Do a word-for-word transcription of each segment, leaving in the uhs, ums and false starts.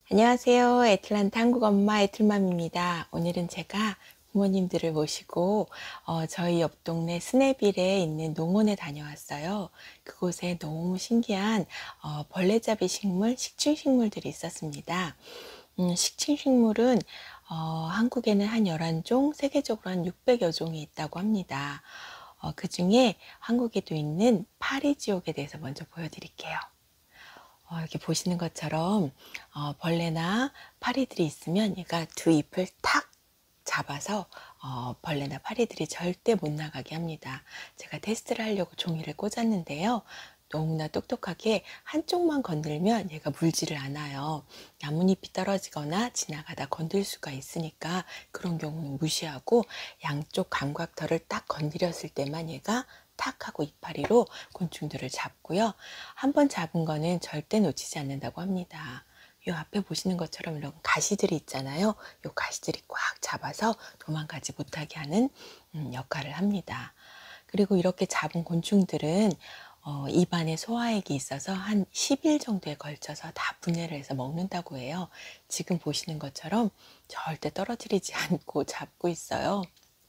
안녕하세요. 애틀란타 한국 엄마 애틀맘입니다. 오늘은 제가 부모님들을 모시고 어, 저희 옆 동네 스네빌에 있는 농원에 다녀왔어요. 그곳에 너무 신기한 어, 벌레잡이 식물, 식충식물들이 있었습니다. 음, 식충식물은 어, 한국에는 한 열한 종, 세계적으로 한 육백여 종이 있다고 합니다. 어, 그 중에 한국에도 있는 파리지옥에 대해서 먼저 보여드릴게요. 어, 이렇게 보시는 것처럼 어, 벌레나 파리들이 있으면 얘가 두 잎을 탁 잡아서 어, 벌레나 파리들이 절대 못 나가게 합니다. 제가 테스트를 하려고 종이를 꽂았는데요. 너무나 똑똑하게 한쪽만 건들면 얘가 물지를 않아요. 나뭇잎이 떨어지거나 지나가다 건들 수가 있으니까 그런 경우는 무시하고 양쪽 감각털을 딱 건드렸을 때만 얘가 탁 하고 이파리로 곤충들을 잡고요. 한번 잡은 거는 절대 놓치지 않는다고 합니다. 이 앞에 보시는 것처럼 이런 가시들이 있잖아요. 이 가시들이 꽉 잡아서 도망가지 못하게 하는 역할을 합니다. 그리고 이렇게 잡은 곤충들은 어, 입안에 소화액이 있어서 한 십 일 정도에 걸쳐서 다 분해를 해서 먹는다고 해요. 지금 보시는 것처럼 절대 떨어뜨리지 않고 잡고 있어요.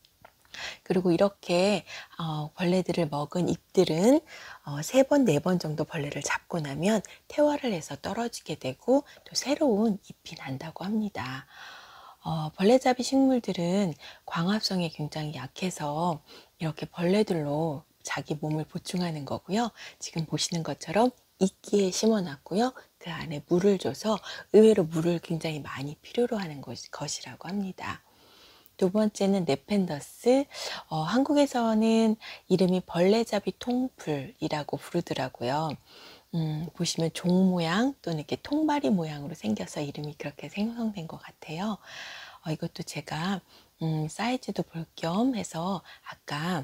그리고 이렇게 어, 벌레들을 먹은 잎들은 어, 세 번, 네 번 정도 벌레를 잡고 나면 퇴화를 해서 떨어지게 되고 또 새로운 잎이 난다고 합니다. 어, 벌레잡이 식물들은 광합성이 굉장히 약해서 이렇게 벌레들로 자기 몸을 보충하는 거고요. 지금 보시는 것처럼 이끼에 심어놨고요. 그 안에 물을 줘서 의외로 물을 굉장히 많이 필요로 하는 것, 것이라고 합니다. 두 번째는 네펜더스. 어, 한국에서는 이름이 벌레잡이 통풀이라고 부르더라고요. 음, 보시면 종 모양 또는 이렇게 통바리 모양으로 생겨서 이름이 그렇게 생성된 것 같아요. 어, 이것도 제가 음, 사이즈도 볼 겸 해서 아까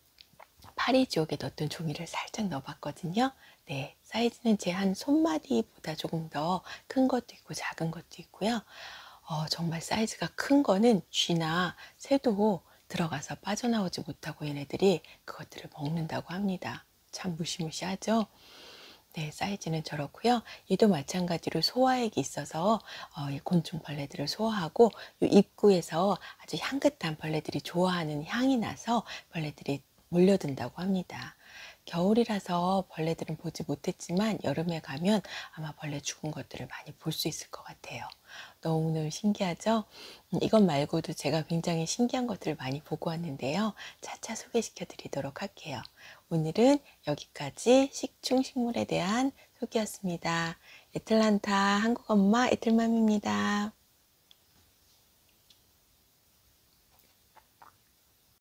파리지옥에 넣었던 종이를 살짝 넣어봤거든요. 네, 사이즈는 제 한 손마디보다 조금 더 큰 것도 있고 작은 것도 있고요. 어, 정말 사이즈가 큰 거는 쥐나 새도 들어가서 빠져나오지 못하고 얘네들이 그것들을 먹는다고 합니다. 참 무시무시하죠? 네, 사이즈는 저렇고요. 얘도 마찬가지로 소화액이 있어서 어, 이 곤충벌레들을 소화하고 이 입구에서 아주 향긋한 벌레들이 좋아하는 향이 나서 벌레들이 몰려든다고 합니다. 겨울이라서 벌레들은 보지 못했지만 여름에 가면 아마 벌레 죽은 것들을 많이 볼 수 있을 것 같아요. 너무너무 신기하죠? 음, 이것 말고도 제가 굉장히 신기한 것들을 많이 보고 왔는데요. 차차 소개시켜 드리도록 할게요. 오늘은 여기까지 식충식물에 대한 소개였습니다. 애틀란타 한국 엄마 애틀맘입니다.